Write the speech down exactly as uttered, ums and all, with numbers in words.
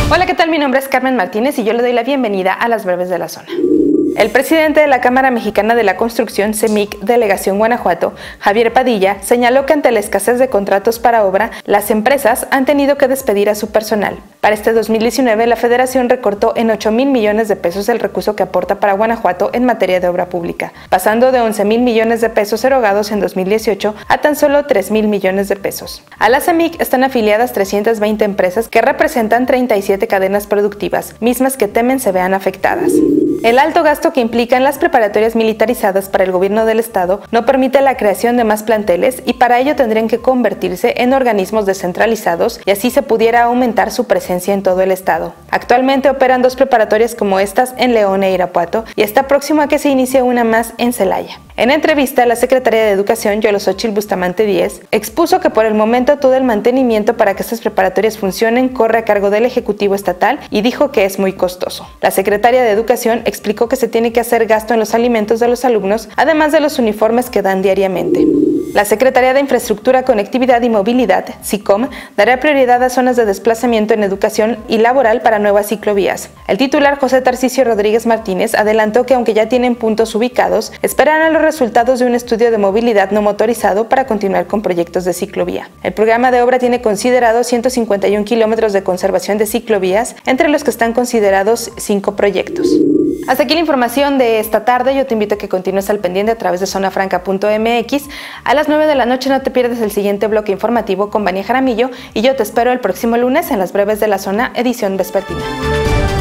Hola, ¿qué tal? Mi nombre es Carmen Martínez y yo le doy la bienvenida a las breves de la zona. El presidente de la Cámara Mexicana de la Construcción, CEMIC, Delegación Guanajuato, Javier Padilla, señaló que ante la escasez de contratos para obra, las empresas han tenido que despedir a su personal. Para este dos mil diecinueve, la Federación recortó en ocho mil millones de pesos el recurso que aporta para Guanajuato en materia de obra pública, pasando de once mil millones de pesos erogados en dos mil dieciocho a tan solo tres mil millones de pesos. A la CEMIC están afiliadas trescientas veinte empresas que representan treinta y siete cadenas productivas, mismas que temen se vean afectadas. El alto gasto que implican las preparatorias militarizadas para el gobierno del estado no permite la creación de más planteles y para ello tendrían que convertirse en organismos descentralizados y así se pudiera aumentar su presencia en todo el estado. Actualmente operan dos preparatorias como estas en León e Irapuato y está próximo a que se inicie una más en Celaya. En entrevista, la secretaria de Educación, Yolosóchitl Bustamante Díez, expuso que por el momento todo el mantenimiento para que estas preparatorias funcionen corre a cargo del Ejecutivo Estatal y dijo que es muy costoso. La secretaria de Educación explicó que se tiene que hacer gasto en los alimentos de los alumnos, además de los uniformes que dan diariamente. La Secretaría de Infraestructura, Conectividad y Movilidad, SICOM, dará prioridad a zonas de desplazamiento en educación y laboral para nuevas ciclovías. El titular José Tarcisio Rodríguez Martínez adelantó que aunque ya tienen puntos ubicados, esperarán los resultados de un estudio de movilidad no motorizado para continuar con proyectos de ciclovía. El programa de obra tiene considerado ciento cincuenta y un kilómetros de conservación de ciclovías, entre los que están considerados cinco proyectos. Hasta aquí la información de esta tarde. Yo te invito a que continúes al pendiente a través de zona franca punto m x. A las nueve de la noche no te pierdas el siguiente bloque informativo con Vania Jaramillo y yo te espero el próximo lunes en las breves de la zona, edición vespertina.